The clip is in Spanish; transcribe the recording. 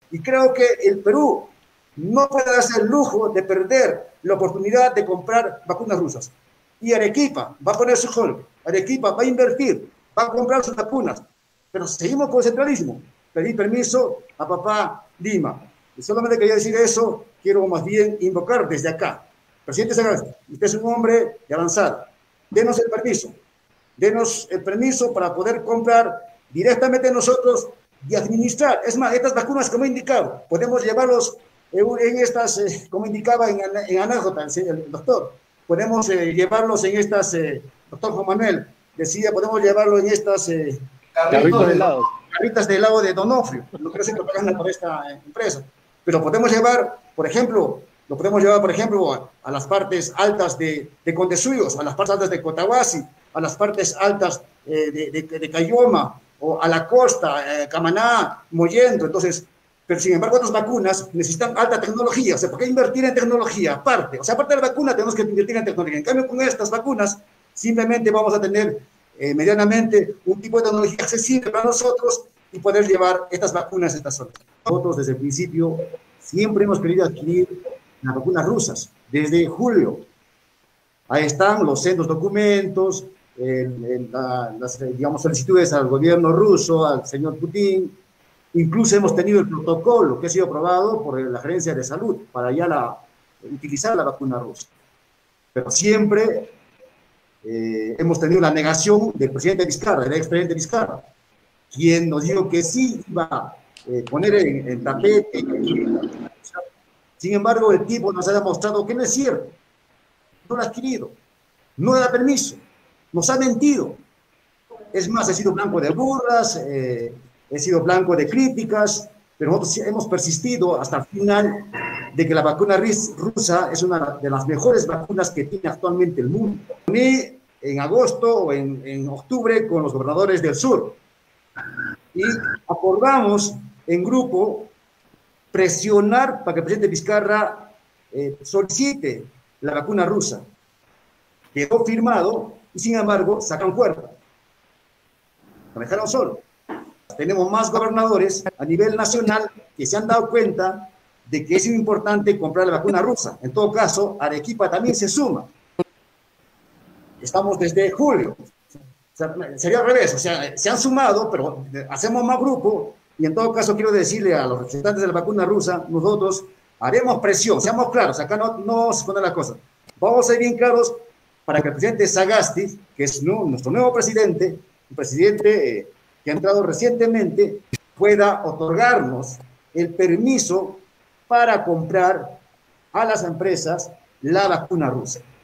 Y creo que el Perú no puede darse el lujo de perder la oportunidad de comprar vacunas rusas. Y Arequipa va a poner su hall, Arequipa va a invertir, va a comprar sus vacunas. Pero seguimos con el centralismo. Pedí permiso a papá Lima. Y solamente quería decir eso, quiero más bien invocar desde acá. Presidente Sagasti, usted es un hombre de avanzada. Denos el permiso para poder comprar directamente nosotros y administrar. Es más, estas vacunas, como he indicado, podemos llevarlos en estas, como indicaba en anécdota el doctor, podemos llevarlos en estas, doctor Juan Manuel decía, podemos llevarlo en estas carritas de helado de Donofrio, no creo que se propaganda por esta empresa, pero podemos llevar, por ejemplo, lo podemos llevar, por ejemplo, a las partes altas de Condesuyos, a las partes altas de Cotahuasi, a las partes altas de Cayoma, o a la costa, Camaná, Mollendo. Entonces, pero sin embargo, otras vacunas necesitan alta tecnología. O sea, ¿por qué invertir en tecnología? Aparte, o sea, aparte de la vacuna, tenemos que invertir en tecnología. En cambio, con estas vacunas, simplemente vamos a tener medianamente un tipo de tecnología accesible para nosotros y poder llevar estas vacunas a estas zonas. Nosotros, desde el principio, siempre hemos querido adquirir las vacunas rusas, desde julio. Ahí están los sendos documentos, las, digamos, solicitudes al gobierno ruso, al señor Putin. Incluso hemos tenido el protocolo que ha sido aprobado por la Gerencia de Salud para ya utilizar la vacuna rusa. Pero siempre hemos tenido la negación del presidente Vizcarra, del expresidente Vizcarra, quien nos dijo que sí iba a poner en tapete. Sin embargo, el tipo nos ha demostrado que no es cierto. No lo ha adquirido, no le da permiso, nos ha mentido. Es más, he sido blanco de burlas, he sido blanco de críticas, pero nosotros hemos persistido hasta el final de que la vacuna rusa es una de las mejores vacunas que tiene actualmente el mundo. Uní en agosto o en octubre con los gobernadores del sur y acordamos en grupo presionar para que el presidente Vizcarra solicite la vacuna rusa. Quedó firmado y sin embargo sacan cuerda. Lo dejaron solo. Tenemos más gobernadores a nivel nacional que se han dado cuenta de que es importante comprar la vacuna rusa. En todo caso, Arequipa también se suma. Estamos desde julio. O sea, sería al revés, o sea, se han sumado, pero hacemos más grupo y en todo caso quiero decirle a los representantes de la vacuna rusa, nosotros haremos presión, seamos claros, acá no se pone la cosa. Vamos a ser bien claros para que el presidente Sagasti, que es nuestro nuevo presidente, un presidente que ha entrado recientemente, pueda otorgarnos el permiso para comprar a las empresas la vacuna rusa.